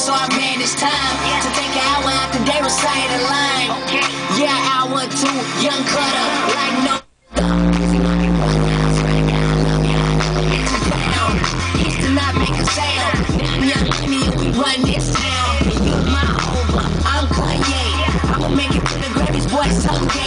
so I managed time to take an hour after they recite a line. Yeah, hour two, young cutter, like no. Used to not make a sound. Now I'm young Jimmy and we run this town. You my over, I'm Kanye. I'ma make it to the Grammys, boy, someday.